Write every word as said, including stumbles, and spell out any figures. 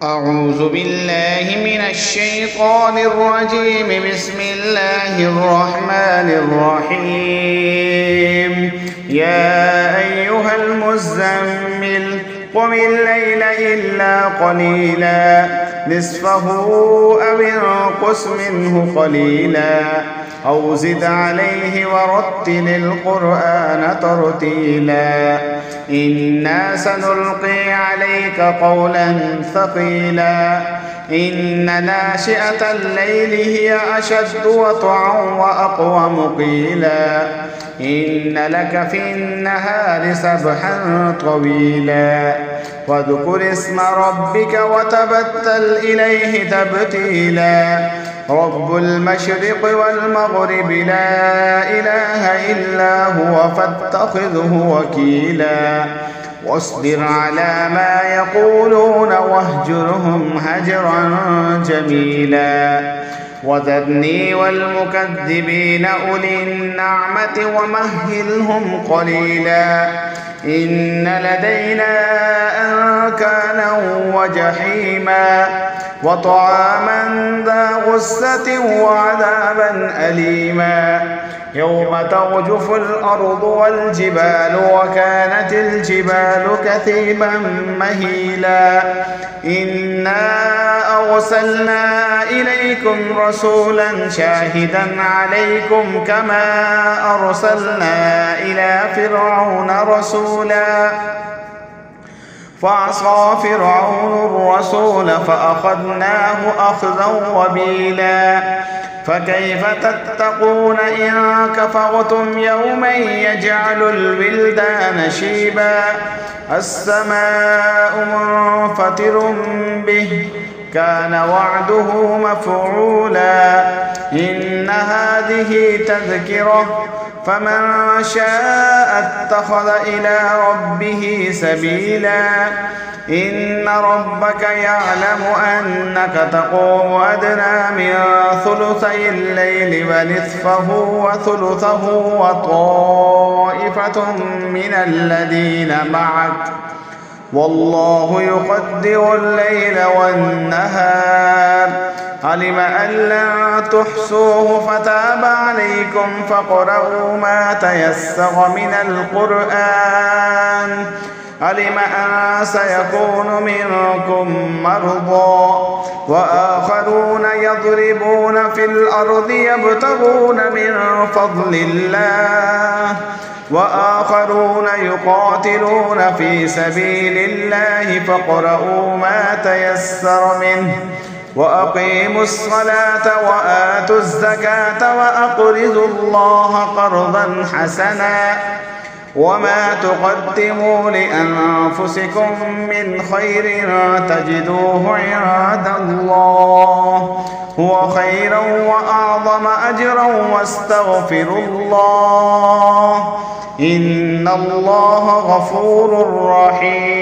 أعوذ بالله من الشيطان الرجيم. بسم الله الرحمن الرحيم. يا أيها المزمل قم الليل إلا قليلا نصفه أو انقص منه قليلا أو زد عليه ورتل القرآن ترتيلا إنا سنلقي عليك قولا ثقيلا إن ناشئة الليل هي أشد وطعا وأقوم قيلا إن لك في النهار سبحا طويلا واذكر اسم ربك وتبتل إليه تبتيلا رب المشرق والمغرب لا إله إلا هو فاتخذه وكيلا واصبر على ما يقولون واهجرهم هجرا جميلا وذرني والمكذبين أولي النعمة ومهلهم قليلا إن لدينا أنكالا وجحيما وطعاما ذا غصة وعذابا أليما يوم ترجف الأرض والجبال وكانت الجبال كثيبا مهيلا إنا أرسلنا إليكم رسولا شاهدا عليكم كما أرسلنا إلى فرعون رسولا فعصى فرعون الرسول فأخذناه أخذا وبيلا فكيف تتقون إن كفرتم يوما يجعل الولدان شيبا السماء منفطر به كان وعده مفعولا إن هذه تذكرة فمن شاء اتخذ إلى ربه سبيلا إن ربك يعلم أنك تقوم أدنى من ثلثي الليل ونصفه وثلثه وطائفة من الذين معك والله يقدر الليل والنهار علم أن لن تحصوه فتاب عليكم فاقرؤوا ما تيسر من القرآن علم أن سيكون منكم مرضى وآخرون يضربون في الأرض يبتغون من فضل الله وآخرون يقاتلون في سبيل الله فاقرؤوا ما تيسر منه وأقيموا الصلاة وآتوا الزكاة وأقرضوا الله قرضا حسنا وما تقدموا لأنفسكم من خير تجدوه عند الله هو خيرا وأعظم أجرا واستغفروا الله إن الله غفور رحيم.